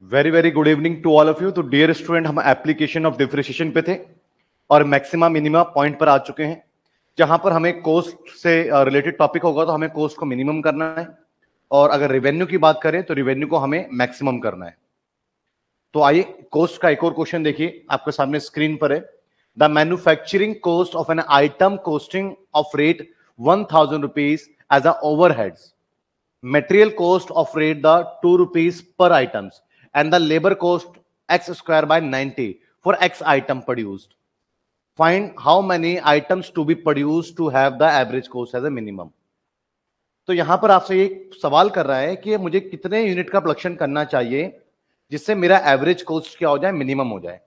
Very very good evening to all of you. तो dear student, हम application of differentiation पे थे और मैक्सिमा मिनिमा पॉइंट पर आ चुके हैं, जहां पर हमें कोस्ट से रिलेटेड टॉपिक होगा तो हमें कोस्ट को मिनिमम करना है, और अगर रेवेन्यू की बात करें तो रेवेन्यू को हमें मैक्सिमम करना है। तो आइए कोस्ट का एक और क्वेश्चन देखिए, आपके सामने स्क्रीन पर है। The manufacturing cost of an item costing of rate 1000 rupees as a overheads, material cost of rate the 2 rupees per items, and the labor cost x square by 90 for x item produced. Find how many items to be produced to have the average cost as a minimum. तो यहां पर आपसे एक सवाल कर रहा है कि मुझे कितने यूनिट का प्रोडक्शन करना चाहिए जिससे मेरा एवरेज कोस्ट क्या हो जाए, मिनिमम हो जाए।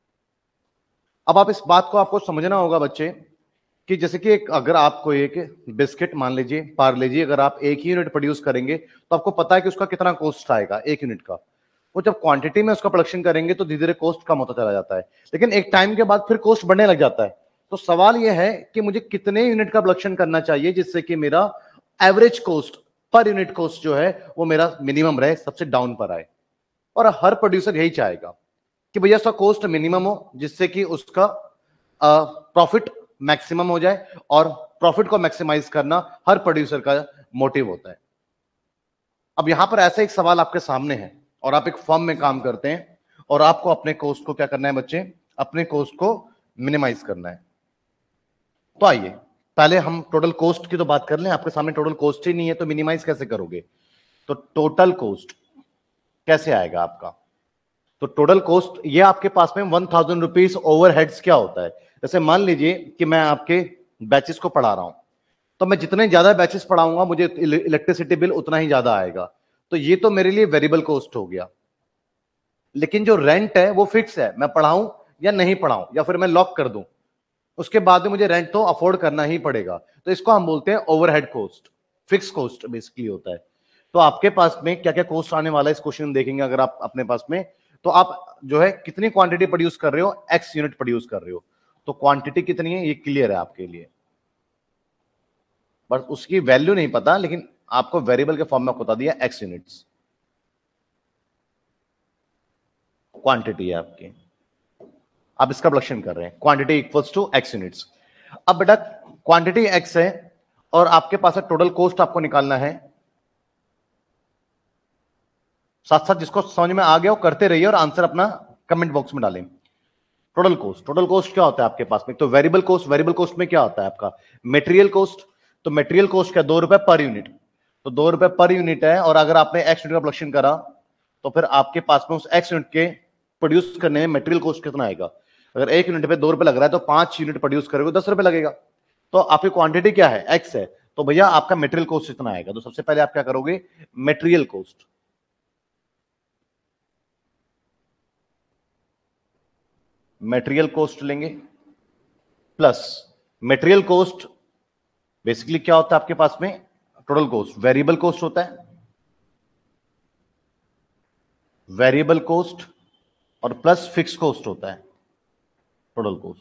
अब आप इस बात को आपको समझना होगा बच्चे कि जैसे कि अगर आपको एक बिस्किट मान लीजिए, पार्ले जी, अगर आप एक ही यूनिट प्रोड्यूस करेंगे तो आपको पता है कि उसका कितना कॉस्ट आएगा एक यूनिट का। वो जब क्वांटिटी में उसका प्रोडक्शन करेंगे तो धीरे धीरे कॉस्ट कम होता चला जाता है, लेकिन एक टाइम के बाद फिर कॉस्ट बढ़ने लग जाता है। तो सवाल यह है कि मुझे कितने यूनिट का प्रोडक्शन करना चाहिए जिससे कि मेरा average cost per unit cost जो है वो मेरा मिनिमम रहे, सबसे डाउन पर आए। और हर प्रोड्यूसर यही चाहेगा कि भैया उसका कॉस्ट मिनिमम हो जिससे कि उसका प्रॉफिट मैक्सिमम हो जाए, और प्रॉफिट को मैक्सिमाइज करना हर प्रोड्यूसर का मोटिव होता है। अब यहां पर ऐसा एक सवाल आपके सामने है और आप एक फर्म में काम करते हैं और आपको अपने कॉस्ट को क्या करना है बच्चे, अपने कॉस्ट को मिनिमाइज करना है। तो आइए पहले हम टोटल कॉस्ट की तो बात कर लें। आपके सामने टोटल कॉस्ट ही नहीं है तो मिनिमाइज कैसे करोगे? तो टोटल कॉस्ट कैसे आएगा आपका? तो टोटल कॉस्ट ये आपके पास में 1000 रुपीज ओवरहेड्स क्या होता है। जैसे मान लीजिए कि मैं आपके बैचेस को पढ़ा रहा हूं, तो मैं जितने ज्यादा बैचेस पढ़ाऊंगा मुझे इलेक्ट्रिसिटी बिल उतना ही ज्यादा आएगा। तो ये तो मेरे लिए वेरिएबल कॉस्ट हो गया। लेकिन जो रेंट है वो फिक्स है, मैं पढ़ाऊं या नहीं पढ़ाऊं या फिर मैं लॉक कर दूं, उसके बाद में मुझे रेंट तो अफोर्ड करना ही पड़ेगा। तो इसको हम बोलते हैं overhead cost, fix cost basically होता है। तो आपके पास में क्या क्या कॉस्ट आने वाला है इस क्वेश्चन में देखेंगे। अगर आप अपने पास में, तो आप जो है कितनी क्वांटिटी प्रोड्यूस कर रहे हो, एक्स यूनिट प्रोड्यूस कर रहे हो, तो क्वांटिटी कितनी है ये क्लियर है आपके लिए, बस उसकी वैल्यू नहीं पता, लेकिन आपको वेरिएबल के फॉर्म में बता दिया एक्स यूनिट्स क्वांटिटी है आपकी। आप इसका प्रोडक्शन कर रहे हैं, quantity equals to X units. अब बेटा क्वांटिटी एक्स है और आपके पास टोटल कॉस्ट आपको निकालना है। साथ साथ जिसको समझ में आ गया वो करते रहिए और आंसर अपना कमेंट बॉक्स में डालें। टोटल कॉस्ट, टोटल कॉस्ट क्या होता है आपके पास में? तो वेरिएबल कॉस्ट, वेरिएबल कॉस्ट में क्या होता है आपका? Material cost. तो मटेरियल कॉस्ट क्या, 2 रुपए पर यूनिट। तो 2 रुपए पर यूनिट है, और अगर आपने एक्स यूनिट का प्रोडक्शन करा तो फिर आपके पास में उस एक्स यूनिट के प्रोड्यूस करने में मटेरियल कॉस्ट कितना आएगा? अगर एक यूनिट पे 2 रुपए लग रहा है तो 5 यूनिट प्रोड्यूस करोगे 10 रुपए लगेगा। तो आपकी क्वांटिटी क्या है, एक्स है, तो भैया आपका मटेरियल कॉस्ट कितना आएगा? तो सबसे पहले आप क्या करोगे, मटेरियल कॉस्ट, मटेरियल कॉस्ट लेंगे प्लस मटेरियल कॉस्ट बेसिकली क्या होता है आपके पास में, टोटल कॉस्ट, वेरिएबल कॉस्ट होता है, वेरिएबल कॉस्ट और प्लस फिक्स कॉस्ट होता है टोटल कॉस्ट।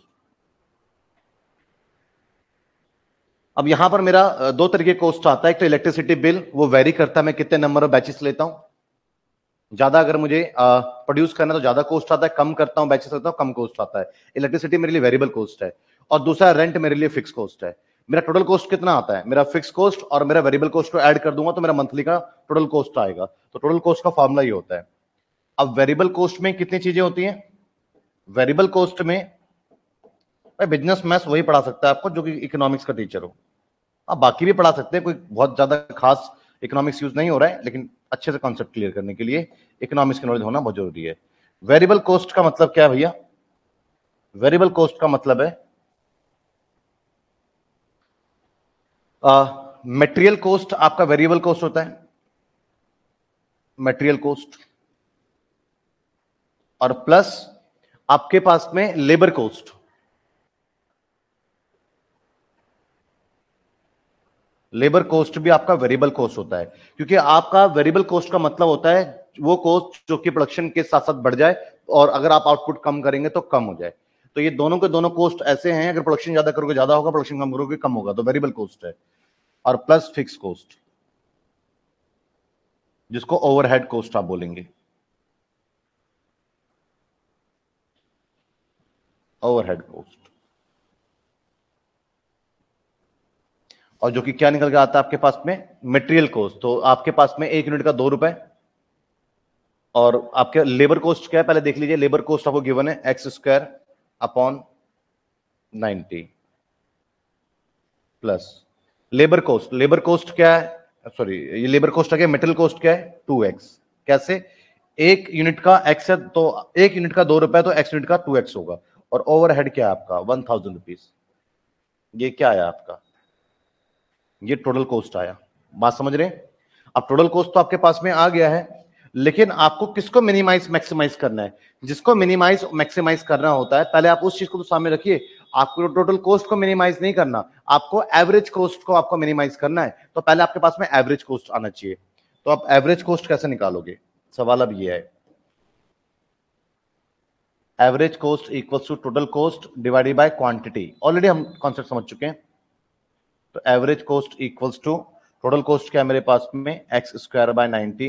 अब यहां पर मेरा दो तरीके कॉस्ट आता है। एक तो इलेक्ट्रिसिटी बिल, वो वेरी करता है मैं कितने नंबर ऑफ बैचेस लेता हूं। ज्यादा अगर मुझे प्रोड्यूस करना है तो ज्यादा कॉस्ट आता है, कम करता हूं बैचेस लेता हूं कम कॉस्ट आता है। इलेक्ट्रिसिटी मेरे लिए वेरिएबल कॉस्ट है, और दूसरा रेंट मेरे लिए फिक्स कॉस्ट है। मेरा टोटल कॉस्ट कितना आता है, मेरा फिक्स कॉस्ट और मेरा वेरिएबल कॉस्ट को ऐड कर दूंगा तो मेरा मंथली का टोटल कॉस्ट आएगा। तो टोटल कॉस्ट का फॉर्मूला ये होता है। अब वेरिएबल कॉस्ट में कितनी चीजें होती हैं? वेरिएबल कॉस्ट में भाई बिजनेस मैथ्स वही पढ़ा सकता है आपको जो कि इकोनॉमिक्स का टीचर हो। आप बाकी भी पढ़ा सकते हैं, कोई बहुत ज्यादा खास इकोनॉमिक्स यूज नहीं हो रहा है, लेकिन अच्छे से कॉन्सेप्ट क्लियर करने के लिए इकोनॉमिक्स की नॉलेज होना बहुत जरूरी है। वेरिएबल कॉस्ट का मतलब क्या है भैया? वेरिएबल कॉस्ट का मतलब है मटेरियल कॉस्ट आपका वेरिएबल कॉस्ट होता है, मटेरियल कॉस्ट, और प्लस आपके पास में लेबर कॉस्ट। लेबर कॉस्ट भी आपका वेरिएबल कॉस्ट होता है, क्योंकि आपका वेरिएबल कॉस्ट का मतलब होता है वो कॉस्ट जो कि प्रोडक्शन के साथ साथ बढ़ जाए, और अगर आप आउटपुट कम करेंगे तो कम हो जाए। तो ये दोनों के दोनों कॉस्ट ऐसे हैं, अगर प्रोडक्शन ज्यादा करोगे ज्यादा होगा, प्रोडक्शन कम करोगे कम होगा, तो वेरिएबल कॉस्ट है। और प्लस फिक्स कॉस्ट जिसको ओवरहेड कॉस्ट आप बोलेंगे। ओवरहेड कॉस्ट, और जो कि क्या निकल के आता है आपके पास में, मटेरियल कॉस्ट। तो आपके पास में 1 यूनिट का 2 रुपए, और आपके लेबर कॉस्ट क्या है पहले देख लीजिए। लेबर कॉस्ट आपको गिवन है X square upon 90 plus labour cost. Labour cost क्या है, सॉरी ये लेबर कॉस्ट आ गया, मेटल कॉस्ट क्या है 2x। कैसे, 1 यूनिट का x है तो 1 यूनिट का 2 रुपए, तो x यूनिट का 2x होगा। और ओवरहेड क्या है आपका 1000 रुपीज। ये क्या आया आपका, ये टोटल कॉस्ट आया। बात समझ रहे हैं। अब टोटल कॉस्ट तो आपके पास में आ गया है, लेकिन आपको किसको मिनिमाइज मैक्सिमाइज करना है। जिसको मिनिमाइज मैक्सिमाइज करना होता है पहले आप उस चीज को तो सामने रखिए। आपको टोटल कॉस्ट को मिनिमाइज नहीं करना, आपको एवरेज कॉस्ट को आपको मिनिमाइज करना है। तो पहले आपके पास में एवरेज कॉस्ट आना चाहिए। तो आप एवरेज कॉस्ट कैसे निकालोगे, सवाल अब ये है। Average cost equals to total cost divided by quantity. Already हम कॉन्सेप्ट समझ चुके हैं। तो average cost equals to total cost क्या है मेरे पास में, X square by 90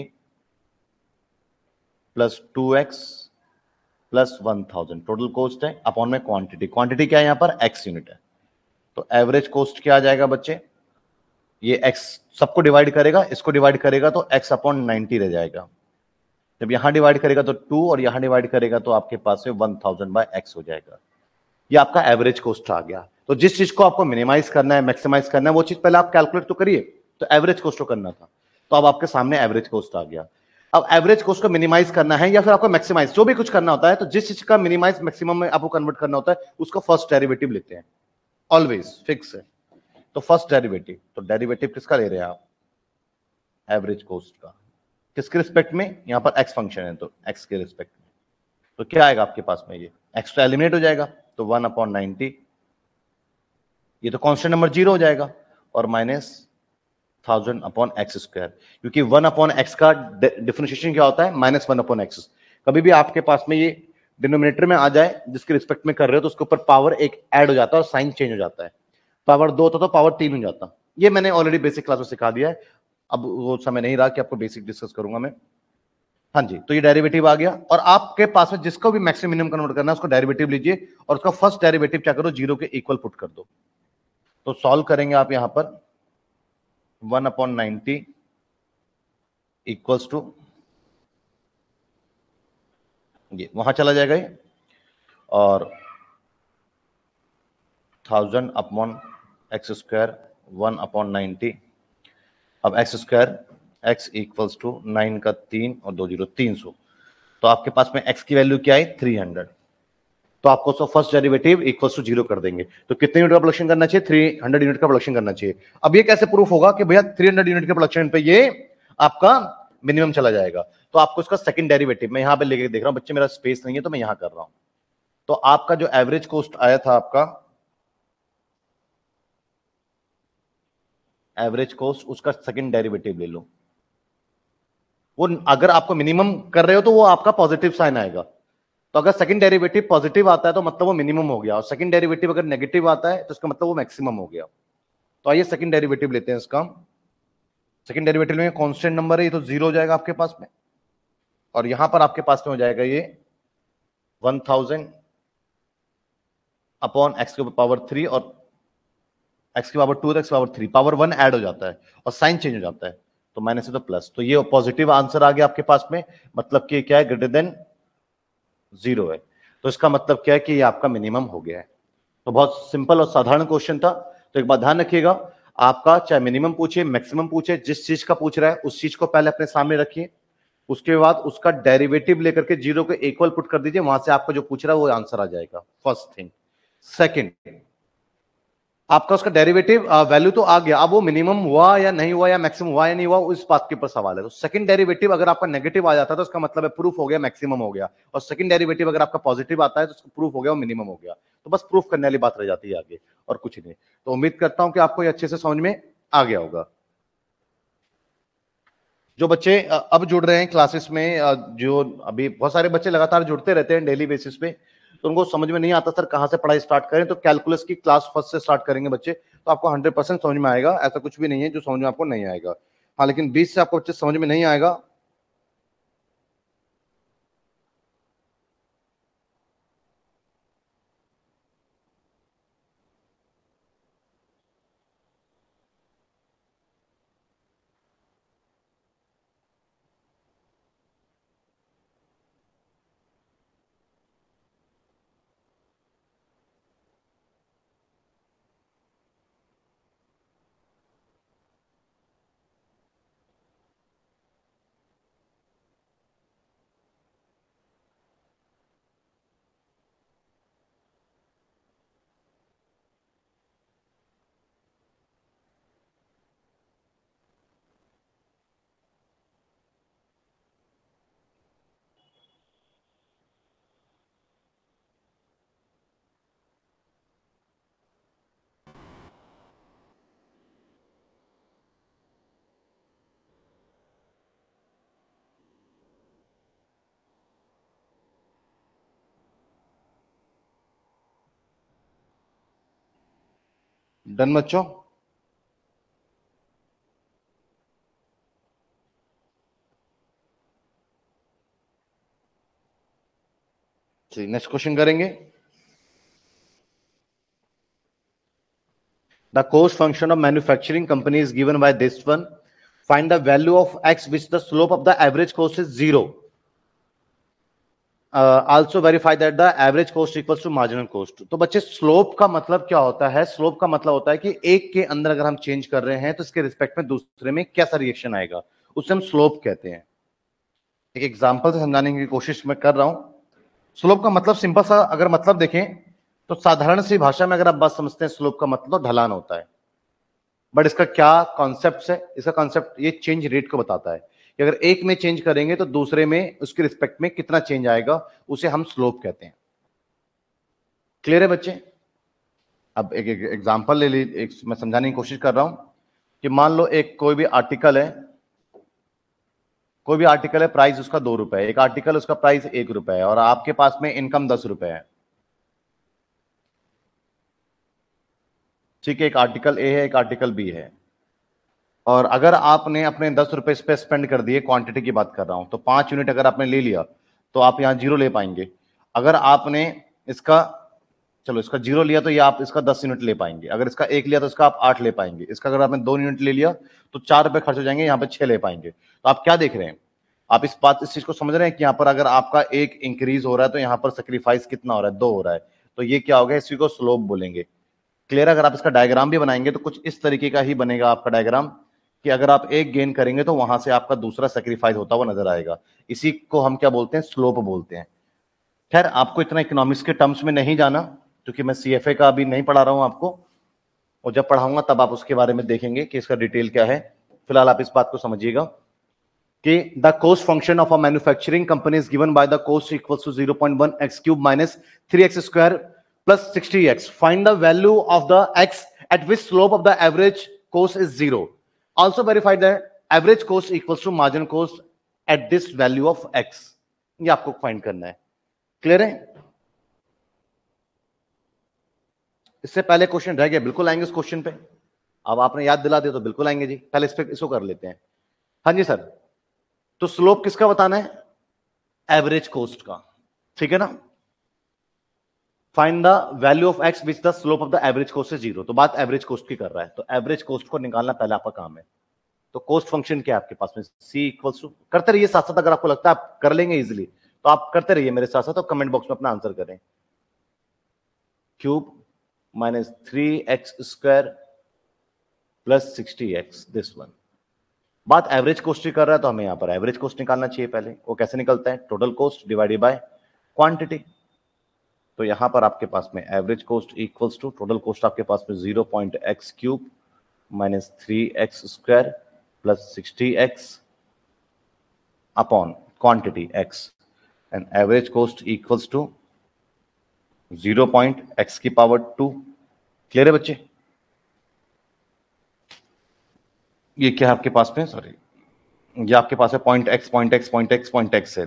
plus 2x plus 1000 total cost है, अपॉन में क्वांटिटी। क्वांटिटी क्या है यहां पर, x यूनिट है। तो एवरेज कॉस्ट क्या आ जाएगा बच्चे, ये x सबको डिवाइड करेगा, इसको डिवाइड करेगा तो x अपॉन 90 रह जाएगा। जब यहां डिवाइड करेगा तो 2, और यहां डिवाइड करेगा तो आपके पास में 1000 बाय x हो जाएगा। ये आपका एवरेज कॉस्ट आ गया। तो जिस चीज को आपको मिनिमाइज करना है, मैक्सिमाइज करना है, वो चीज पहले आप कैलकुलेट तो करिए। तो एवरेज कॉस्ट को करना था, तो अब आपके सामने एवरेज कॉस्ट आ गया। अब एवरेज कॉस्ट को मिनिमाइज करना है या फिर आपको मैक्सिमाइज, जो भी कुछ करना होता है, तो जिस चीज का मिनिमाइज मैक्सिमम में आपको कन्वर्ट करना होता है उसका फर्स्ट डेरिवेटिव लेते हैं, ऑलवेज फिक्स है। तो फर्स्ट डेरिवेटिव, तो डेरिवेटिव किसका ले रहे हैं आप, एवरेज कॉस्ट का। किसके रिस्पेक्ट में, यहां पर एक्स फंक्शन है तो एक्स के रिस्पेक्ट में। तो क्या आएगा आपके पास में, ये एक्स तो एलिमिनेट हो जाएगा, तो 1/90, ये तो कांस्टेंट नंबर 0 हो जाएगा, और माइनस 1000/x², क्योंकि 1/x का डिफरेंशिएशन क्या होता है, -1/x। कभी भी आपके पास में ये डिनोमिनेटर में आ जाए जिसके रिस्पेक्ट में कर रहे हो, तो उसके ऊपर पावर एक ऐड हो जाता है और साइन चेंज हो जाता है। पावर 2 होता तो पावर 3 हो जाता। ये मैंने ऑलरेडी बेसिक क्लास में सिखा दिया है, अब वो समय नहीं रहा कि आपको बेसिक डिस्कस करूंगा मैं। हाँ जी, तो ये डेरिवेटिव आ गया, और आपके पास में जिसको भी मैक्सिमम मिनिमम कन्वर्ट करना है उसको डेरिवेटिव लीजिए, और उसका फर्स्ट डेरिवेटिव क्या करो, 0 के इक्वल पुट कर दो। तो सॉल्व करेंगे आप यहां पर 1/90 इक्वल्स टू, ये वहां चला जाएगा ये, और 1000/x², 1/90। अब x², x इक्वल्स टू 9 का 3 और 2 0 300। तो आपके पास में x की वैल्यू क्या है 300। तो आपको उसका फर्स्ट डेरिवेटिव इक्वल्स टू 0 कर देंगे। तो कितने यूनिट का प्रोडक्शन करना चाहिए, 300 यूनिट का प्रोडक्शन करना चाहिए। अब ये कैसे प्रूफ होगा कि भैया 300 यूनिट के प्रोडक्शन पे ये आपका मिनिमम चला जाएगा। तो आपको इसका सेकंड डेरिवेटिव मैं यहां पे लेके देख रहा हूं, बच्चे मेरा स्पेस नहीं है तो मैं यहां कर रहा हूं। तो आपका जो एवरेज कॉस्ट आया था, आपका एवरेज कॉस्ट, उसका सेकंड डेरिवेटिव ले लो। वो अगर आपको मिनिमम कर रहे हो तो वो आपका पॉजिटिव साइन आएगा। तो अगर सेकंड डेरिवेटिव पॉजिटिव आता है तो मतलब वो मिनिमम हो गया, और सेकंड डेरिवेटिव अगर नेगेटिव आता है तो इसका मतलब वो मैक्सिमम हो गया। तो आइए सेकंड डेरिवेटिव लेते हैं इसका। सेकंड डेरिवेटिव में कांस्टेंट नंबर है, ये तो 0 हो जाएगा आपके पास में, और यहां पर आपके पास में हो जाएगा ये 1000/x के पावर 3, और x की पावर 2 तो x की पावर 3, पावर 1 ऐड हो जाता है और साइन चेंज हो जाता है, तो माइनस से तो प्लस। तो ये पॉजिटिव आंसर आ गया आपके पास में, मतलब कि क्या है, ग्रेटर देन 0 है। तो इसका मतलब क्या है कि ये आपका मिनिमम हो गया है। तो बहुत सिंपल और साधारण क्वेश्चन था। तो एक बात ध्यान रखिएगा, आपका चाहे मिनिमम पूछे मैक्सिमम पूछे, जिस चीज का पूछ रहा है उस चीज को पहले अपने सामने रखिए, उसके बाद उसका डेरिवेटिव लेकर के 0 के इक्वल पुट कर दीजिए, वहां से आपको जो पूछ रहा है वो आंसर आ जाएगा, फर्स्ट थिंग। सेकंड, आपका उसका डेरिवेटिव वैल्यू तो आ गया, अब वो मिनिमम हुआ या नहीं हुआ या मैक्सिमम हुआ या नहीं हुआ, उस बात के ऊपर सवाल है। तो सेकंड डेरिवेटिव अगर आपका नेगेटिव आ जाता है तो उसका मतलब है प्रूफ हो गया मैक्सिमम हो गया, और सेकंड डेरिवेटिव अगर आपका पॉजिटिव आता है तो उसका प्रूफ हो गया वो मिनिमम हो गया। तो बस प्रूफ करने वाली बात रह जाती है आगे, और कुछ नहीं। तो उम्मीद करता हूं कि आपको ये अच्छे से समझ में आ गया होगा। जो बच्चे अब जुड़ रहे हैं क्लासेस में, जो अभी बहुत सारे बच्चे लगातार जुड़ते रहते हैं डेली बेसिस पे, तो उनको समझ में नहीं आता सर कहां से पढ़ाई स्टार्ट करें, तो कैलकुलस की क्लास फर्स्ट से स्टार्ट करेंगे बच्चे, तो आपको 100% समझ में आएगा। ऐसा कुछ भी नहीं है जो समझ में आपको नहीं आएगा। हाँ, लेकिन 20 से आपको बच्चे समझ में नहीं आएगा, डन बच्चों? चलिए नेक्स्ट क्वेश्चन करेंगे। The cost function of manufacturing company is given by this one, find the value of X which the slope of the average cost is 0, also verify that the average cost equals to marginal cost. तो बच्चे slope का मतलब क्या होता है? Slope का मतलब होता है कि एक के अंदर अगर हम चेंज कर रहे हैं तो इसके रिस्पेक्ट में दूसरे में कैसा रिएक्शन आएगा, उसे हम स्लोप कहते हैं। एक एग्जांपल से समझाने की कोशिश मैं कर रहा हूं। स्लोप का मतलब सिंपल सा अगर मतलब देखें तो साधारण सी भाषा में अगर आप बात समझते हैं, स्लोप का मतलब तो ढलान होता है। बट इसका क्या कॉन्सेप्ट है? इसका कॉन्सेप्ट ये चेंज रेट को बताता है कि अगर एक में चेंज करेंगे तो दूसरे में उसके रिस्पेक्ट में कितना चेंज आएगा, उसे हम स्लोप कहते हैं। क्लियर है बच्चे? अब एक एग्जांपल ले लीजिए, एक मैं समझाने की कोशिश कर रहा हूं कि मान लो एक कोई भी आर्टिकल है, प्राइस उसका 2 रुपए है, एक आर्टिकल उसका प्राइस 1 रुपए है और आपके पास में इनकम 10 रुपए है। ठीक है, एक आर्टिकल ए है, एक आर्टिकल बी है, और अगर आपने अपने 10 रुपए इस पे स्पेंड कर दिए, क्वांटिटी की बात कर रहा हूं, तो 5 यूनिट अगर आपने ले लिया तो आप यहां 0 ले पाएंगे। अगर आपने इसका, चलो इसका 0 लिया तो ये आप इसका 10 यूनिट ले पाएंगे। अगर इसका 1 लिया तो इसका आप 8 ले पाएंगे। इसका अगर आपने 2 यूनिट ले लिया तो 4 रुपए खर्च हो जाएंगे, यहां पे 6 ले पाएंगे। तो आप क्या देख रहे हैं? आप इस चीज को समझ रहे हैं कि यहां पर अगर आपका एक इंक्रीज हो रहा है तो यहां पर सेक्रीफाइस कितना हो रहा है? 2 हो रहा है। तो ये क्या होगा? इसी को स्लोप बोलेंगे। क्लियर? अगर आप इसका डायग्राम भी बनाएंगे तो कुछ इस तरीके का ही बनेगा आपका डायग्राम, कि अगर आप एक गेन करेंगे तो वहां से आपका दूसरा सेक्रीफाइस होता हुआ नजर आएगा। इसी को हम क्या बोलते हैं? स्लोप बोलते हैं। खैर, आपको इतना इकोनॉमिक्स के टर्म्स में नहीं जाना, क्योंकि मैं सीएफए का अभी नहीं पढ़ा रहा हूं आपको, और जब पढ़ाऊंगा तब आप उसके बारे में देखेंगे कि इसका डिटेल क्या है। फिलहाल आप इस बात को समझिएगा कि the cost function of a manufacturing company is given by the cost equals to 0.1 x cube minus 3x square plus 60x। Find the value of the x at which slope of the average cost is 0, also verify the average cost equals to marginal cost at this value of x। ये आपको find करना है। Clear है? इससे पहले question रह गया, बिल्कुल आएंगे उस क्वेश्चन पे। अब आपने याद दिला दिया तो बिल्कुल आएंगे जी। पहले इस पे इसको कर लेते हैं। हाँ जी सर, तो स्लोप किसका बताना है? एवरेज कॉस्ट का। ठीक है ना? Find the value of X which the slope of the average cost is 0। तो बात एवरेज कॉस्ट की कर रहा है, तो एवरेज कॉस्ट को निकालना पहले आपका काम है। तो कॉस्ट फंक्शन क्या है आपके पास में? सी इक्वल्स टू, करते रहिए साथ साथ, अगर आपको लगता है आप कर लेंगे इजिली तो आप करते रहिए मेरे साथ साथ, तो कमेंट बॉक्स में अपना आंसर करें। Cube minus 3x square plus 60x, this one. बात एवरेज कॉस्ट की कर रहा है तो हमें यहां पर एवरेज कॉस्ट निकालना चाहिए पहले। वो कैसे निकलता है? Total cost divided by quantity. तो यहां पर आपके पास में average cost equals to total cost आपके पास में 0.x cube minus 3x square plus 60x upon quantity x, and average cost equals to 0.x की पावर 2। क्लियर है बच्चे? ये क्या है आपके पास में? सॉरी, ये आपके पास है पॉइंट एक्स है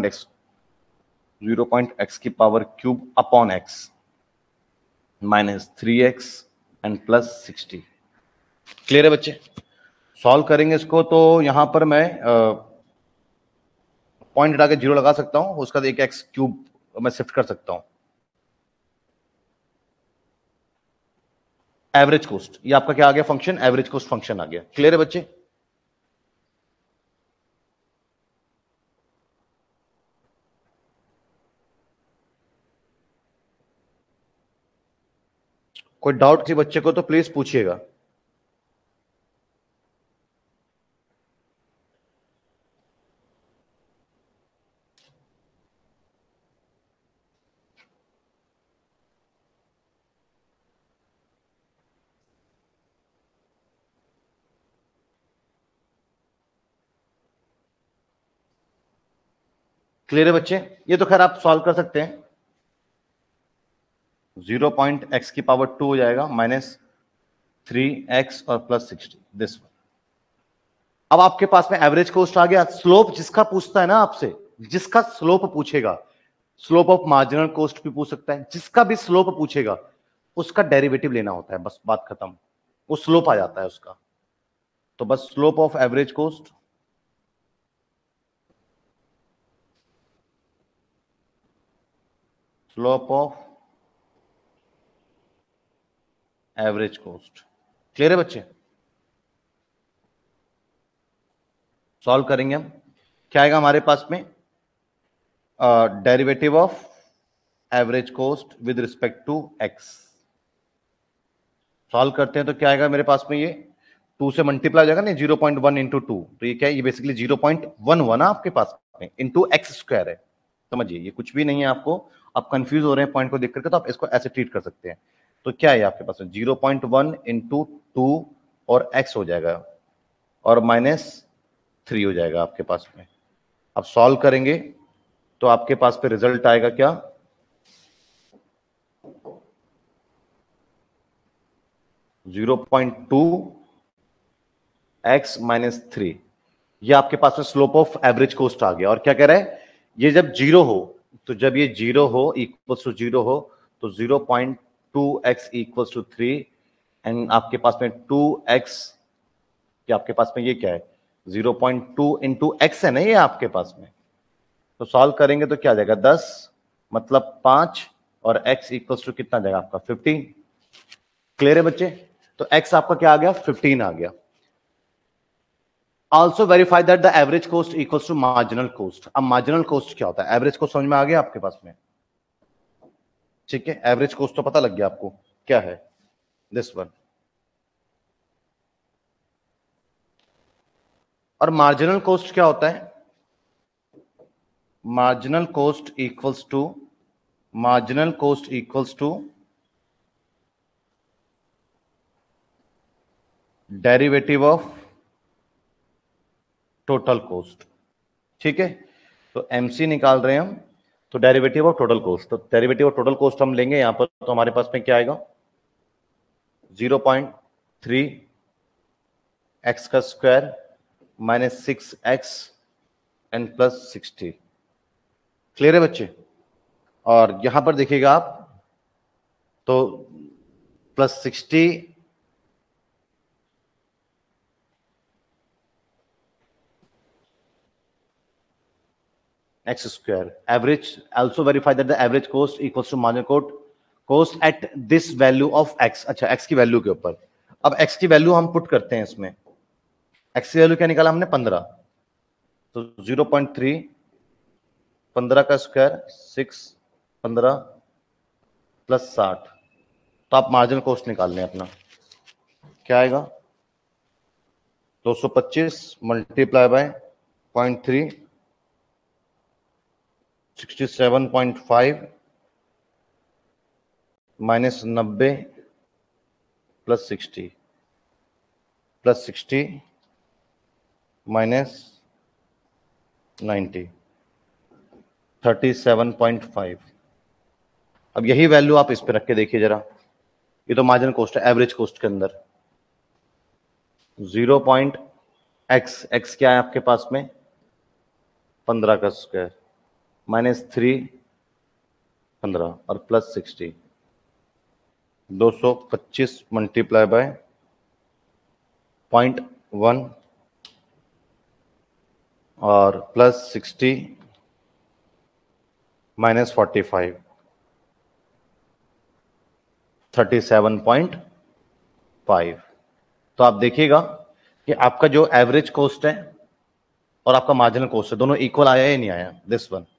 0.x की power cube upon X minus 3x and plus 60। Clear है बच्चे? सॉल्व करेंगे इसको तो यहां पर मैं पॉइंट हटा के 0 लगा सकता हूं, उसका एक एक्स क्यूब मैं शिफ्ट कर सकता हूं। एवरेज कॉस्ट, ये आपका क्या आ गया? फंक्शन एवरेज कॉस्ट फंक्शन आ गया। क्लियर है बच्चे? कोई डाउट किसी बच्चे को तो प्लीज पूछिएगा। क्लियर है बच्चे? ये तो खैर आप सॉल्व कर सकते हैं। 0.x की पावर 2 हो जाएगा माइनस 3x और प्लस 60, दिस वन। अब आपके पास में एवरेज कॉस्ट आ गया। स्लोप जिसका पूछता है ना आपसे, जिसका स्लोप पूछेगा, स्लोप ऑफ मार्जिनल कॉस्ट भी पूछ सकता है, जिसका भी स्लोप पूछेगा उसका डेरिवेटिव लेना होता है, बस बात खत्म। वो स्लोप आ जाता है उसका। तो बस slope of average cost, slope of average cost. Clear है बच्चे? सॉल्व करेंगे हम, क्या आएगा हमारे पास में? Derivative of average cost with respect to x. Solve करते हैं तो क्या आएगा मेरे पास में? ये 2 से मल्टीप्लाई हो जाएगा ना, 0.1 इंटू 2, तो ये क्या है? ये बेसिकली 0.11 आपके पास में इंटू एक्स स्क्वायर है। समझिए, ये कुछ भी नहीं है आपको, आप कंफ्यूज हो रहे हैं पॉइंट को देख करके, तो आप इसको ऐसे ट्रीट कर सकते हैं। तो क्या है आपके पास में? 0.1 इंटू 2 और एक्स हो जाएगा, और -3 हो जाएगा आपके पास में। अब सॉल्व करेंगे तो आपके पास पे रिजल्ट आएगा क्या? 0.2 x -3। ये आपके पास में स्लोप ऑफ एवरेज कॉस्ट आ गया। और क्या कह रहा है? ये जब जीरो हो, तो जब ये जीरो हो, इक्वल्स टू जीरो हो, तो 0.2x इक्वल्स टू 3, एंड आपके पास में 2x, कि आपके पास में ये क्या है? 0.2 इंटू एक्स है ना ये आपके पास में। तो सॉल्व करेंगे तो क्या आ जाएगा? 10 मतलब 5, और x इक्वल्स टू कितना जाएगा आपका? 15। क्लियर है बच्चे? तो x आपका क्या आ गया? 15 आ गया। Also verify that the average cost equals to marginal cost. अब मार्जिनल कॉस्ट क्या होता है? एवरेज कॉस्ट समझ में आ गया आपके पास में? ठीक है, एवरेज कॉस्ट तो पता लग गया आपको क्या है, दिस वन। और मार्जिनल कॉस्ट क्या होता है? Marginal cost equals to derivative of total cost. ठीक है, तो एमसी निकाल रहे हैं हम, तो डेरिवेटिव ऑफ टोटल कॉस्ट। तो डेरिवेटिव ऑफ टोटल कॉस्ट हम लेंगे यहां पर, तो हमारे पास में क्या आएगा? 0.3 एक्स का स्क्वायर -6x एंड +60। क्लियर है बच्चे? और यहां पर देखिएगा आप, तो +60 x square average. Also verify that the average cost equals to marginal cost at this value of x. अच्छा, x की वैल्यू के ऊपर, अब x की वैल्यू हम पुट करते हैं इसमें। x की वैल्यू क्या निकाला हमने? 15। तो 0.3, 15 का स्क्वायर 6, 15 +60। तो आप मार्जिनल कॉस्ट निकाल लें अपना, क्या आएगा? 225 मल्टीप्लाई बाय 0.3, 67.5 -90 +60 -90 37.5। अब यही वैल्यू आप इस पे रख के देखिए जरा, ये तो मार्जिनल कॉस्ट है एवरेज कॉस्ट के अंदर। 0.x क्या है आपके पास में? 15 का स्क्वायर -3, 15 और +60, 225 मल्टीप्लाई बाय 0.1 और +60 -45, 37.5। तो आप देखिएगा कि आपका जो एवरेज कॉस्ट है और आपका मार्जिनल कॉस्ट है, दोनों इक्वल आया या नहीं आया? दिस वन,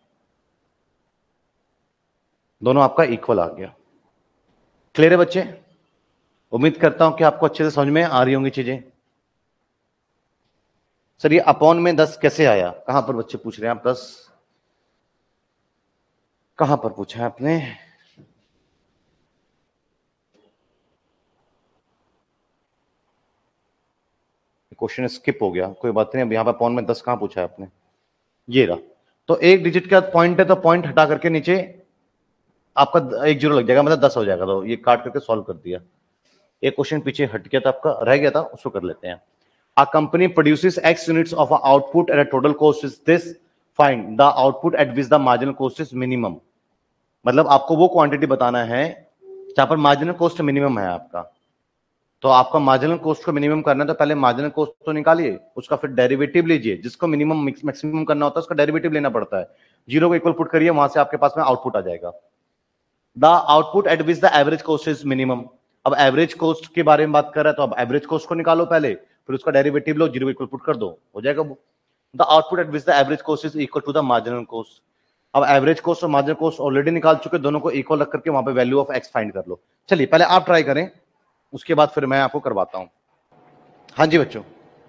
दोनों आपका इक्वल आ गया। क्लियर है बच्चे? उम्मीद करता हूं कि आपको अच्छे से समझ में आ रही होंगी चीजें। सर ये अपॉन में 10 कैसे आया? कहां पर बच्चे पूछ रहे हैं आप? 10 कहां पर पूछा है आपने? क्वेश्चन स्किप हो गया, कोई बात नहीं। अब यहां पर अपॉन में 10 कहां पूछा है आपने? ये रहा। तो एक डिजिट का पॉइंट है, तो पॉइंट हटा करके नीचे आपका 1 0 लग जाएगा, मतलब 10 हो जाएगा। तो ये काट करके सॉल्व कर दिया। एक क्वेश्चन पीछे हट गया था आपका, रह गया था, उसको कर लेते हैं। A company produces X units of output at a total cost is this. Find the output at which the marginal cost is minimum. मतलब आपको वो क्वांटिटी बताना है जहां पर मार्जिनल कॉस्ट मिनिमम है आपका, तो आपका मार्जिनल कॉस्ट को मिनिमम करना है तो पहले मार्जिनल कॉस्ट तो निकालिए, उसका फिर डेरिवेटिव लीजिए, जिसको मिनिमम मैक्सिमम करना होता है उसका डेरिवेटिव लेना पड़ता है। जीरो को इक्वल पुट करिए, वहां से आपके पास में आउटपुट आ जाएगा। The output at which the average cost is minimum. अब एवरेज कॉस्ट के बारे में बात कर रहा है तो अब एवरेज कॉस्ट को निकालो पहले, फिर उसका डेरिवेटिव लो, जीरो इक्वल पुट कर दो, हो जाएगा वो। The output at which the average cost is equal to the marginal cost. अब एवरेज कॉस्ट और मार्जिनल कॉस्ट ऑलरेडी निकाल चुके, दोनों को इक्वल रख करके वहां पे वैल्यू ऑफ एक्स फाइंड कर लो। चलिए पहले आप ट्राई करें, उसके बाद फिर मैं आपको करवाता हूं। हाँ जी बच्चों,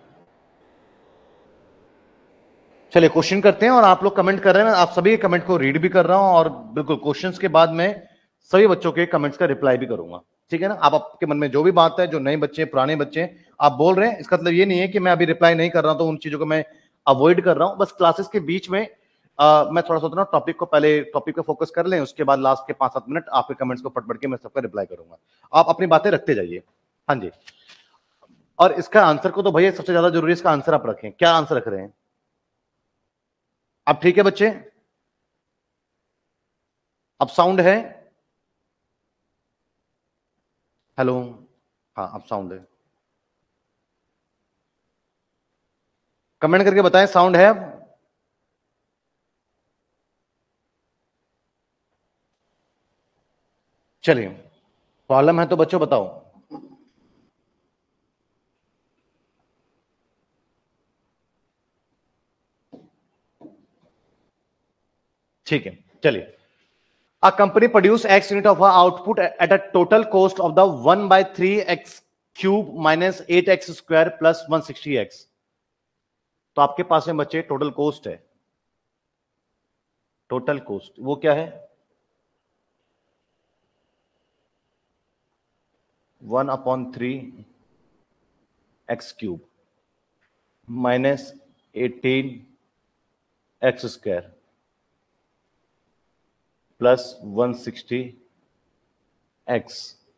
चलिए क्वेश्चन करते हैं, और आप लोग कमेंट कर रहे हैं, आप सभी कमेंट को रीड भी कर रहा हूं, और बिल्कुल क्वेश्चंस के बाद में सभी बच्चों के कमेंट्स का रिप्लाई भी करूंगा, ठीक है ना। आप आपके मन में जो भी बात है, जो नए बच्चे पुराने बच्चे आप बोल रहे हैं, इसका मतलब ये नहीं है कि मैं अभी रिप्लाई नहीं कर रहा हूं तो उन चीजों को मैं अवॉइड कर रहा हूं। बस क्लासेस के बीच में मैं थोड़ा सा ना टॉपिक को पहले टॉपिक पे फोकस कर लें, उसके बाद लास्ट के 5-7 मिनट आपके कमेंट्स को पढ़ पढ़ के मैं सबका रिप्लाई करूंगा। आप अपनी बातें रखते जाइए। हाँ जी, और इसका आंसर को तो भैया सबसे ज्यादा जरूरी है, इसका आंसर आप रखें। क्या आंसर रख रहे हैं अब? ठीक है बच्चे, अब साउंड है? हेलो, हाँ अब साउंड है, कमेंट करके बताएं साउंड है अब। चलिए, प्रॉब्लम है तो बच्चों बताओ। ठीक है, चलिए। A company produce X unit of output at a total cost of the 1/3x cube minus 8x square plus 160x। तो आपके पास में बच्चे टोटल कॉस्ट है, टोटल कॉस्ट वो क्या है? 1/3x cube minus 18x square plus 160x।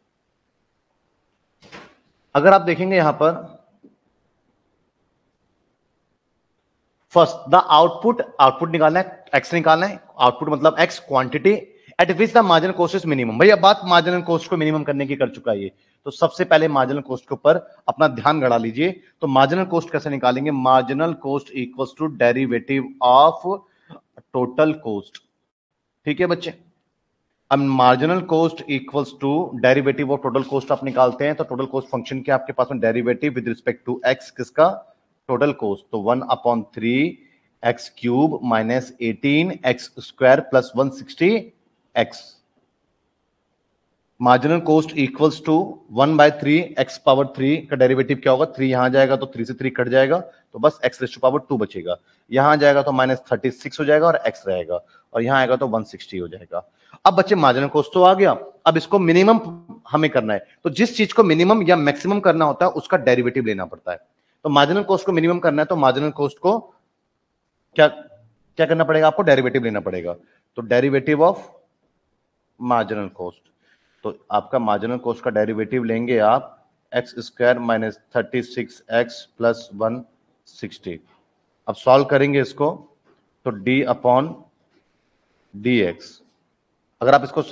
अगर आप देखेंगे यहां पर फर्स्ट द आउटपुट, आउटपुट निकालना है, एक्स निकालना है, आउटपुट मतलब x quantity at which the marginal cost is minimum. भैया बात मार्जिनल कॉस्ट को मिनिमम करने की कर चुका है ये, तो सबसे पहले मार्जिनल कॉस्ट के ऊपर अपना ध्यान गड़ा लीजिए। तो मार्जिनल कॉस्ट कैसे निकालेंगे? Marginal cost equals to derivative of total cost. ठीक है बच्चे, अब marginal cost equals to derivative of total cost आप निकालते हैं, तो टोटल कॉस्ट फंक्शन के आपके पास में derivative with respect to x, किसका? Total cost. तो 1/3x cube minus 18x square plus 160x। Marginal cost equals to 1/3x power 3 का डेरिवेटिव क्या होगा? 3 यहां जाएगा तो 3 से 3 कट जाएगा, तो बस x रेज़ टू पावर 2 बचेगा। यहां जाएगा तो -36 हो जाएगा और x रहेगा, और यहां आएगा तो 160 हो जाएगा। अब बच्चे मार्जिनल कॉस्ट तो आ गया, अब इसको मिनिमम हमें करना है, तो जिस चीज को मिनिमम या मैक्सिमम करना होता है उसका डेरिवेटिव लेना पड़ता है। तो मार्जिनल कॉस्ट को मिनिमम करना है तो मार्जिनल कॉस्ट को क्या क्या करना पड़ेगा? आपको डेरिवेटिव लेना पड़ेगा। तो डेरिवेटिव ऑफ मार्जिनल कॉस्ट, तो आपका मार्जिनल कॉस्ट का डेरिवेटिव लेंगे आप x square minus 36x plus 160। अब सॉल्व करेंगे इसको तो d अपॉन dx। अगर आप इसको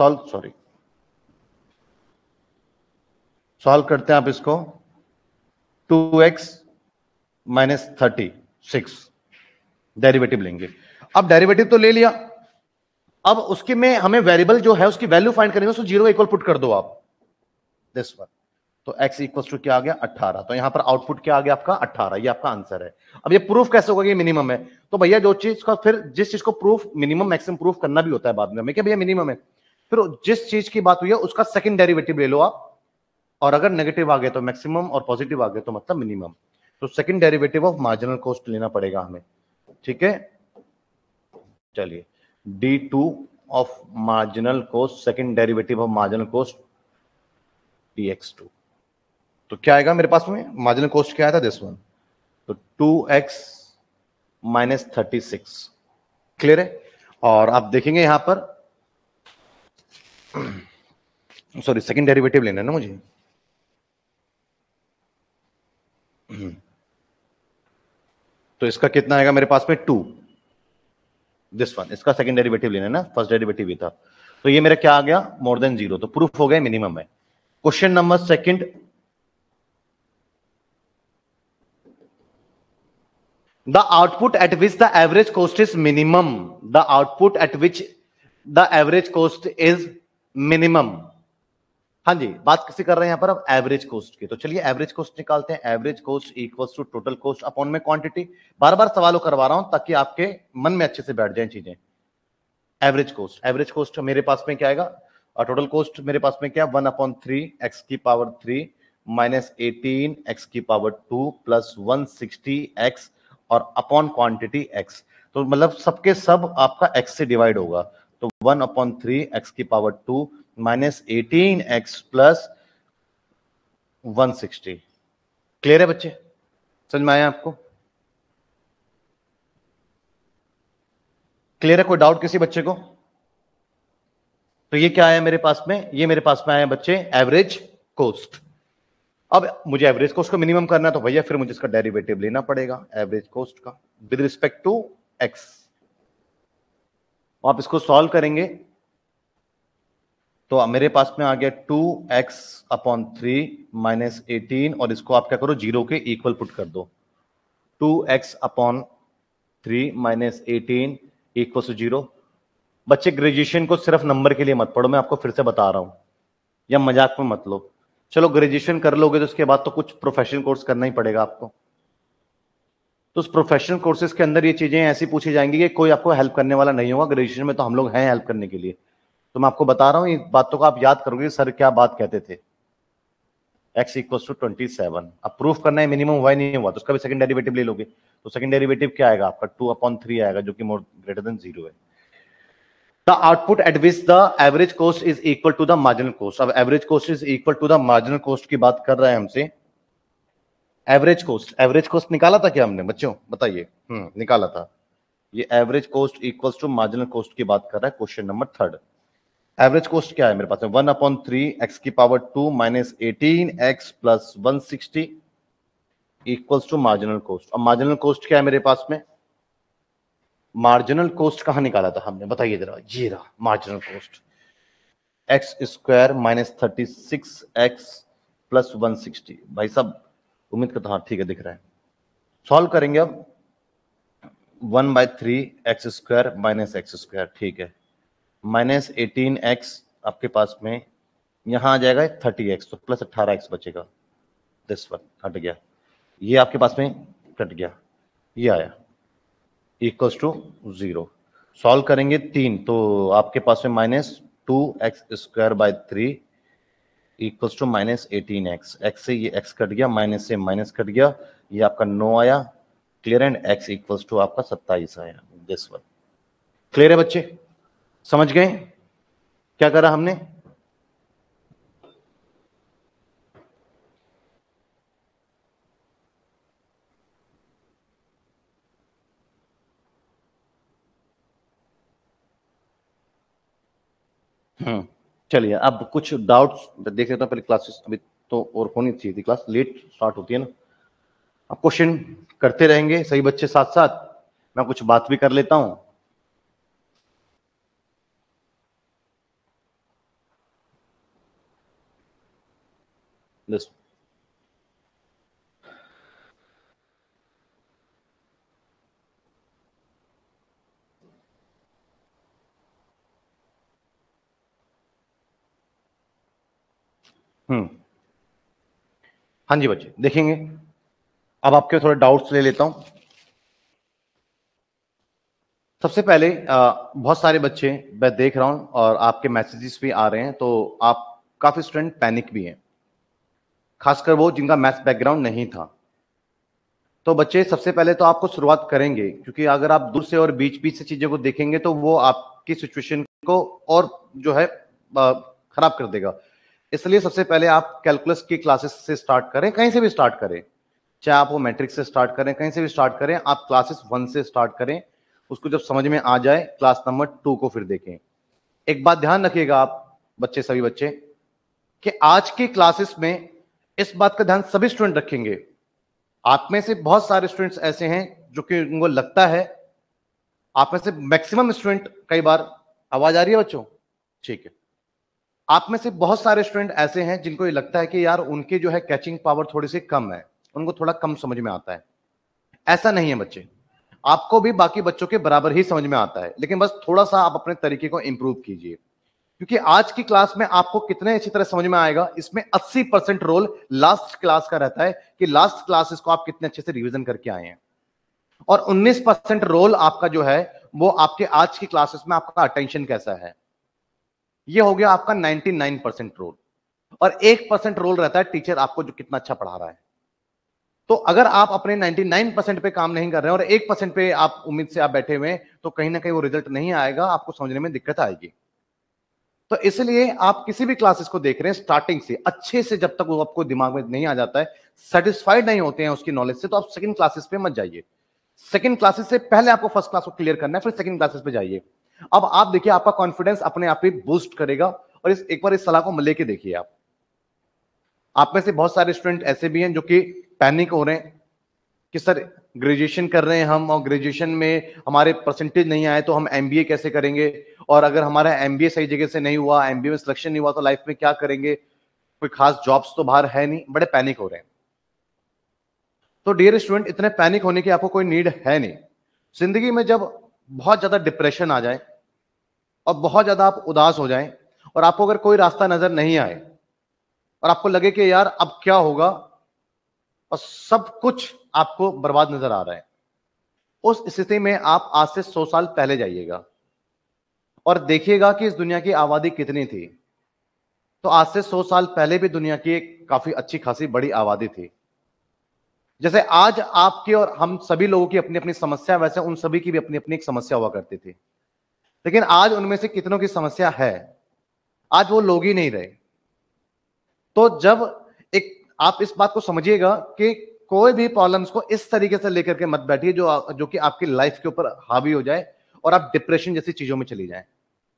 सॉल्व करते हैं आप इसको 2x माइनस 36 डेरिवेटिव लेंगे। अब डेरिवेटिव तो ले लिया, अब उसके में हमें वेरिएबल जो है उसकी वैल्यू फाइंड करनी है, उसको जीरो इक्वल पुट कर दो आप दिस वन। तो x इक्वल टू क्या आ गया? 18। तो यहां पर आउटपुट क्या आ गया आपका? 18। ये आपका आंसर है। अब ये प्रूफ कैसे होगा कि मिनिमम है? तो भैया जो चीज का फिर जिस चीज को प्रूफ मिनिमम मैक्सिमम प्रूफ करना भी होता है बाद में हमें, क्या भैया मिनिमम है, फिर जिस चीज की बात हुई है उसका सेकंड डेरिवेटिव ले लो आप, और अगर नेगेटिव आ गया तो मैक्सिमम और पॉजिटिव आ गया तो मतलब मिनिमम। तो second derivative of marginal cost लेना पड़ेगा हमें, ठीक है। चलिए, d2 of marginal cost, second derivative of marginal cost dx2। तो क्या आएगा मेरे पास में? मार्जिनल कॉस्ट क्या आया था? This one. तो 2x माइनस 36। क्लियर है? और आप देखेंगे यहां पर सॉरी सेकंड डेरिवेटिव लेना है ना मुझे, तो इसका कितना आएगा मेरे पास में? 2 दिस वन। इसका सेकंड डेरिवेटिव लेना है ना, फर्स्ट डेरिवेटिव ही था। तो ये मेरा क्या आ गया, मोर देन 0, तो प्रूफ हो गया मिनिमम है। Question number second, the output at which the average cost is minimum, the output at which the average cost is minimum। हाँ जी, बात किसी कर रहे हैं यहां पर अब एवरेज कोस्ट की, तो चलिए एवरेज कोस्ट निकालते हैं। Average cost equals to total cost upon में क्वांटिटी। बार बार सवालों करवा रहा हूं ताकि आपके मन में अच्छे से बैठ जाए चीजें। एवरेज कोस्ट मेरे पास में क्या आएगा, और टोटल कोस्ट मेरे पास में क्या, 1/3 एक्स की पावर 3 माइनस 18 एक्स की पावर 2 प्लस 160 एक्स और अपॉन क्वांटिटी एक्स। तो मतलब सबके सब आपका एक्स से डिवाइड होगा, तो 1/3 एक्स की power 2 minus 18 x plus 160। Clear है बच्चे, समझ में आया आपको? क्लियर है, कोई डाउट किसी बच्चे को? तो ये क्या आया मेरे पास में, ये मेरे पास में आया बच्चे एवरेज कोस्ट। अब मुझे एवरेज कोस्ट को मिनिमम करना है तो भैया फिर मुझे इसका डेरिवेटिव लेना पड़ेगा एवरेज कोस्ट का विद रिस्पेक्ट टू एक्स। आप इसको सॉल्व करेंगे तो मेरे पास में आ गया 2x/3 माइनस 18, और इसको आप क्या करो, 0 के इक्वल पुट कर दो। 2x/3 minus 18 equal to 0। बच्चे ग्रेजुएशन को सिर्फ नंबर के लिए मत पढ़ो, मैं आपको फिर से बता रहा हूं, या मजाक में मत लो। चलो ग्रेजुएशन कर लोगे तो उसके बाद तो कुछ प्रोफेशनल कोर्स करना ही पड़ेगा आपको। तो उस प्रोफेशनल कोर्सेज के अंदर ये चीजें ऐसी पूछी जाएंगी कि कोई आपको हेल्प करने वाला नहीं होगा। ग्रेजुएशन में तो हम लोग हैं हेल्प करने के लिए। तो मैं आपको बता रहा हूं, इन बातों को आप याद करोगे, सर क्या बात कहते थे। x equals to 27। अब प्रूफ करना है मिनिमम हुआ नहीं हुआ, तो उसका भी सेकंड डेरिवेटिव ले लोगे। तो सेकंड डेरिवेटिव क्या आएगा आपका, 2/3 आएगा, जो कि मोर ग्रेटर देन 0 है। The output at which the average cost is equal to the marginal cost। अब average cost is equal to the marginal cost की बात कर रहा है हमसे। एवरेज कोस्ट निकाला था क्या हमने बच्चों, बताइए? निकाला था। ये average cost equals to marginal cost की बात कर रहा है। Question number third, average cost क्या है मेरे पास में, 1/3 एक्स की power 2 minus 18 x plus 160 equals to marginal cost. अब मार्जिनल कोस्ट क्या है मेरे पास में, मार्जिनल कोस्ट कहां निकाला था हमने, बताइए जरा। ये रहा marginal cost, x square minus 36 x plus 160। भाई साहब उम्मीद करता हूं ठीक है, दिख रहा है। सॉल्व करेंगे अब, 1/3 x square minus x square, ठीक है, माइनस 18x आपके पास में यहां आ जाएगा 30x, तो प्लस 18x बचेगा। दिस वन हट गया, ये आपके पास में कट गया, ये आया इक्वल्स टू 0। सॉल्व करेंगे 3, तो आपके पास में minus 2x²/3 equals to minus 18x। x से ये x कट गया, माइनस से माइनस कट गया, ये आपका 9 आया। Clear, and x equals to आपका 27 आया। दिस वन क्लियर है बच्चे, समझ गए क्या करा हमने? चलिए अब कुछ डाउट्स देख लेता हूं। पहले क्लासेस अभी तो और होनी चाहिए थी, क्लास लेट स्टार्ट होती है ना। अब क्वेश्चन करते रहेंगे सही बच्चे, साथ साथ मैं कुछ बात भी कर लेता हूं। बस हाँ जी बच्चे देखेंगे, अब आपके थोड़े डाउट्स ले लेता हूं। सबसे पहले बहुत सारे बच्चे मैं देख रहा हूं और आपके मैसेजेस भी आ रहे हैं, तो आप काफी स्टूडेंट पैनिक भी हैं, खासकर वो जिनका मैथ्स बैकग्राउंड नहीं था। तो बच्चे सबसे पहले तो आपको शुरुआत करेंगे, क्योंकि अगर आप दूर से और बीच बीच से चीजों को देखेंगे तो वो आपकी सिचुएशन को और जो है खराब कर देगा। इसलिए सबसे पहले आप कैलकुलस की क्लासेस से स्टार्ट करें, कहीं से भी स्टार्ट करें, चाहे आप वो मैट्रिक्स से स्टार्ट करें, कहीं से भी स्टार्ट करें, आप क्लासेस 1 से स्टार्ट करें। उसको जब समझ में आ जाए क्लास नंबर 2 को फिर देखें। एक बात ध्यान रखिएगा आप बच्चे, सभी बच्चे, कि आज की क्लासेस में इस बात का ध्यान सभी स्टूडेंट रखेंगे। आप में से बहुत सारे स्टूडेंट्स ऐसे हैं जो कि उनको लगता है, आप में से मैक्सिमम स्टूडेंट, कई बार आवाज आ रही है बच्चों, ठीक है। आप में से बहुत सारे स्टूडेंट ऐसे हैं जिनको ये लगता है कि यार उनकी जो है कैचिंग पावर थोड़ी सी कम है, उनको थोड़ा कम समझ में आता है। ऐसा नहीं है बच्चे, आपको भी बाकी बच्चों के बराबर ही समझ में आता है, लेकिन बस थोड़ा सा आप अपने तरीके को इंप्रूव कीजिए, क्योंकि आज की क्लास में आपको कितने अच्छी तरह समझ में आएगा, इसमें 80% रोल लास्ट क्लास का रहता है कि लास्ट क्लासेस को आप कितने अच्छे से रिवीजन करके आए हैं, और 19% रोल आपका जो है वो आपके आज की क्लासेस में आपका अटेंशन कैसा है। ये हो गया आपका 99% रोल, और 1% रोल रहता है टीचर आपको जो कितना अच्छा पढ़ा रहा है। तो अगर आप अपने 99% पे काम नहीं कर रहे हैं और 1% पे आप उम्मीद से आप बैठे हुए हैं, तो कहीं ना कहीं वो रिजल्ट नहीं आएगा, आपको समझने में दिक्कत आएगी। तो इसलिए आप किसी भी क्लासेस को देख रहे हैं स्टार्टिंग से अच्छे से, जब तक वो आपको दिमाग में नहीं आ जाता है, सेटिस्फाइड नहीं होते हैं उसकी नॉलेज से, तो आप सेकंड क्लासेस पे मत जाइए। सेकंड क्लासेस से पहले आपको फर्स्ट क्लास को क्लियर करना है, फिर सेकंड क्लासेस पे जाइए। अब आप देखिए आपका कॉन्फिडेंस अपने आप ही बूस्ट करेगा, और एक बार इस सलाह को लेके देखिए। आप में से बहुत सारे स्टूडेंट ऐसे भी हैं जो कि पैनिक हो रहे हैं कि सर ग्रेजुएशन कर रहे हैं हम, और ग्रेजुएशन में हमारे परसेंटेज नहीं आए तो हम एमबीए कैसे करेंगे, और अगर हमारा एमबीए सही जगह से नहीं हुआ, एमबीए में सिलेक्शन नहीं हुआ, तो लाइफ में क्या करेंगे, कोई खास जॉब्स तो बाहर है नहीं, बड़े पैनिक हो रहे हैं। तो डियर स्टूडेंट, इतने पैनिक होने की आपको कोई नीड है नहीं। जिंदगी में जब बहुत ज्यादा डिप्रेशन आ जाए और बहुत ज्यादा आप उदास हो जाएं, और आपको अगर कोई रास्ता नजर नहीं आए, और आपको लगे कि यार अब क्या होगा, और सब कुछ आपको बर्बाद नजर आ रहा है, उस स्थिति में आप आज से 100 साल पहले जाइएगा और देखिएगा कि इस दुनिया की आबादी कितनी थी। तो आज से 100 साल पहले भी दुनिया की एक काफी अच्छी खासी बड़ी आबादी थी। जैसे आज आपकी और हम सभी लोगों की अपनी अपनी समस्या, वैसे उन सभी की भी अपनी अपनी एक समस्या हुआ करती थी, लेकिन आज उनमें से कितनों की समस्या है, आज वो लोग ही नहीं रहे। तो जब एक आप इस बात को समझिएगा कि कोई भी प्रॉब्लम्स को इस तरीके से लेकर के मत बैठिए जो कि आपकी लाइफ के ऊपर हावी हो जाए और आप डिप्रेशन जैसी चीजों में चली जाएं।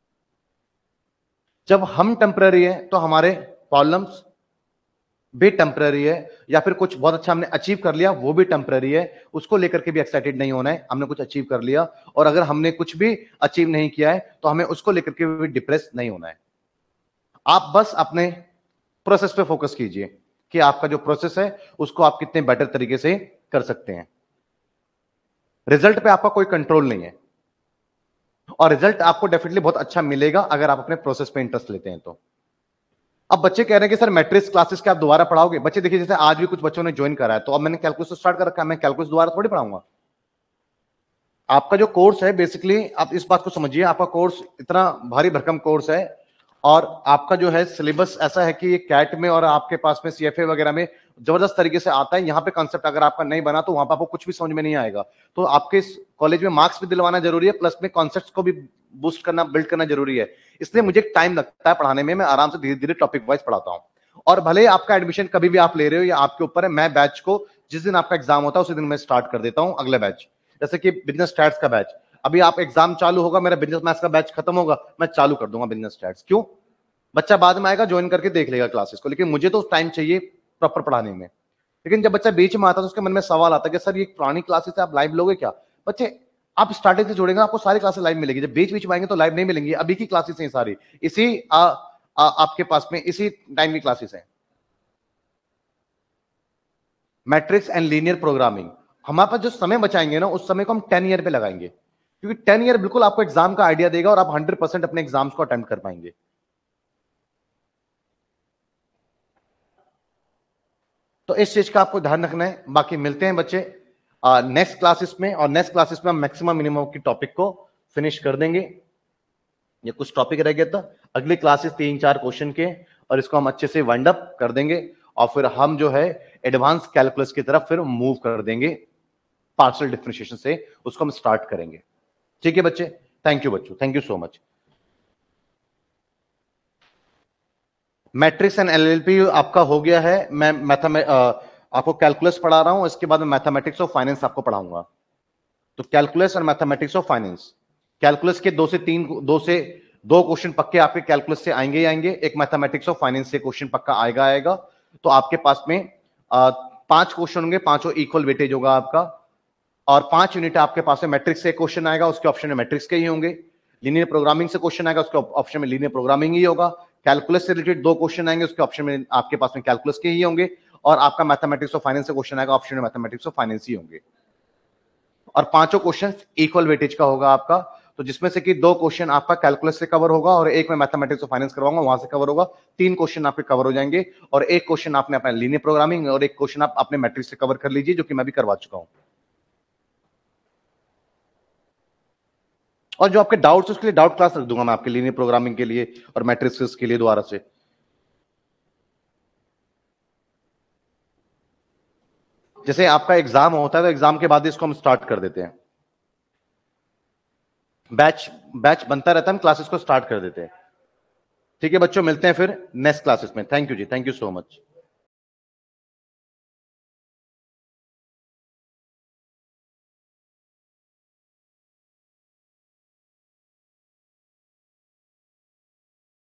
जब हम टेम्पररी हैं तो हमारे प्रॉब्लम्स भी टेम्पररी है, या फिर कुछ बहुत अच्छा हमने अचीव कर लिया वो भी टेम्पररी है, उसको लेकर के भी एक्साइटेड नहीं होना है। हमने कुछ अचीव कर लिया, और अगर हमने कुछ भी अचीव नहीं किया है तो हमें उसको लेकर के भी डिप्रेस नहीं होना है। आप बस अपने प्रोसेस पे फोकस कीजिए कि आपका जो प्रोसेस है उसको आप कितने बेटर तरीके से कर सकते हैं। रिजल्ट पे आपका कोई कंट्रोल नहीं है, और रिजल्ट आपको डेफिनेटली बहुत अच्छा मिलेगा अगर आप अपने प्रोसेस पे इंटरेस्ट लेते हैं तो। अब बच्चे कह रहे हैं कि सर मैट्रिक्स क्लासेस क्या आप दोबारा पढ़ाओगे? बच्चे देखिए, जैसे आज भी कुछ बच्चों ने ज्वाइन करा है, तो अब मैंने कैलकुलस स्टार्ट कर रखा है, मैं कैलकुलस दोबारा थोड़ी पढ़ाऊंगा। आपका जो कोर्स है, बेसिकली आप इस बात को समझिए, आपका कोर्स इतना भारी भरकम कोर्स है, और आपका जो है सिलेबस ऐसा है कि ये कैट में और आपके पास में सीएफए वगैरह में जबरदस्त तरीके से आता है। यहाँ पे कॉन्सेप्ट अगर आपका नहीं बना तो वहां पर आपको कुछ भी समझ में नहीं आएगा। तो आपके इस कॉलेज में मार्क्स भी दिलवाना जरूरी है, प्लस में कॉन्सेप्ट को भी बूस्ट करना, बिल्ड करना जरूरी है। इसलिए मुझे टाइम लगता है पढ़ाने में, मैं आराम से धीरे धीरे टॉपिक वाइज पढ़ाता हूँ। और भले ही आपका एडमिशन कभी भी आप ले रहे हो, या आपके ऊपर है, मैं बैच को जिस दिन आपका एग्जाम होता है उसी दिन मैं स्टार्ट कर देता हूँ अगले बैच। जैसे कि बिजनेस स्टैट्स का बैच, अभी आप एग्जाम चालू होगा, मेरा बिजनेस मैथ्स का बैच खत्म होगा, मैं चालू कर दूंगा बिजनेस स्टैट्स। क्यों? बच्चा बाद में आएगा, ज्वाइन करके देख लेगा क्लासेस को, लेकिन मुझे तो टाइम चाहिए प्रॉपर पढ़ाने में। लेकिन जब बच्चा बीच में आता है तो उसके मन में सवाल आता है कि सर ये पुरानी क्लासेस है, आप लाइव लोगे क्या? बच्चे, आप स्टार्टिंग से जोड़ेंगे आपको सारी क्लासेस लाइव मिलेगी, जब बीच बीच में आएंगे तो लाइव नहीं मिलेंगी। अभी की क्लासेस हैं सारी, इसी आपके पास में इसी टाइम की क्लासेस हैं। मैट्रिक्स एंड लीनियर प्रोग्रामिंग, हमारे पास जो समय बचाएंगे ना, उस समय को हम 10 ईयर पे लगाएंगे, क्योंकि 10 ईयर बिल्कुल आपको एग्जाम का आइडिया देगा और आप 100% अपने एग्जाम्स को अटेम्प्ट कर पाएंगे। तो इस चीज का आपको ध्यान रखना है। बाकी मिलते हैं बच्चे नेक्स्ट क्लासेस में, और नेक्स्ट क्लासेस में हम मैक्सिमम मिनिमम की टॉपिक को फिनिश कर देंगे। ये कुछ टॉपिक रह गया था, अगली क्लासेस 3-4 क्वेश्चन के, और इसको हम अच्छे से वाइंड अप कर देंगे, और फिर हम जो है एडवांस कैलकुलस की तरफ फिर मूव कर देंगे, पार्शियल डिफरेंशिएशन से उसको हम स्टार्ट करेंगे। ठीक है बच्चे, थैंक यू बच्चों, thank you so much. Matrix and LLP आपका हो गया है। मैं आपको कैलकुलस पढ़ा रहा हूं, इसके बाद मैं मैथमेटिक्स ऑफ फाइनेंस आपको पढ़ाऊंगा। तो कैलकुलस और मैथमेटिक्स ऑफ फाइनेंस, कैलकुलस के 2 क्वेश्चन पक्के आपके कैलकुलस से आएंगे ही आएंगे, एक मैथमेटिक्स ऑफ फाइनेंस से क्वेश्चन पक्का आएगा। तो आपके पास में 5 क्वेश्चन होंगे, पांचों इक्वल वेटेज होगा आपका, और 5 यूनिट आपके पास में मैट्रिक्स से क्वेश्चन आएगा, उसके ऑप्शन में मैट्रिक्स के ही होंगे। लीनियर प्रोग्रामिंग से क्वेश्चन आएगा, उसके ऑप्शन में लीनियर प्रोग्रामिंग ही होगा। कैलकुलस से रिलेटेड 2 क्वेश्चन आएंगे, उसके ऑप्शन में आपके पास में कैलकुलस के ही होंगे। और आपका मैथमेटिक्स ऑफ फाइनेंस से क्वेश्चन आएगा, ऑप्शन में मैथमेटिक्स ऑफ फाइनेंस ही होंगे। और पांचों क्वेश्चन इक्वल वेटेज का होगा आपका, तो जिसमें से कि 2 क्वेश्चन आपका कैलकुलस से कवर होगा और एक में मैथमेटिक्स ऑफ फाइनेंस करवाऊंगा, वहां से कवर होगा। 3 क्वेश्चन आपके कवर हो जाएंगे और एक क्वेश्चन आपने अपना लीनियर प्रोग्रामिंग और एक क्वेश्चन आप अपने मैट्रिक्स से कवर कर लीजिए, जो कि मैं भी करवा चुका हूं। और जो आपके डाउट्स उसके लिए डाउट क्लास रख दूंगा मैं आपके लीनियर प्रोग्रामिंग के लिए और मैट्रिक्स के लिए दोबारा से। जैसे आपका एग्जाम होता है तो एग्जाम के बाद इसको हम स्टार्ट कर देते हैं, बैच बैच बनता रहता है, हम क्लासेस को स्टार्ट कर देते हैं। ठीक है बच्चों, मिलते हैं फिर नेक्स्ट क्लासेस में। थैंक यू जी, थैंक यू सो मच।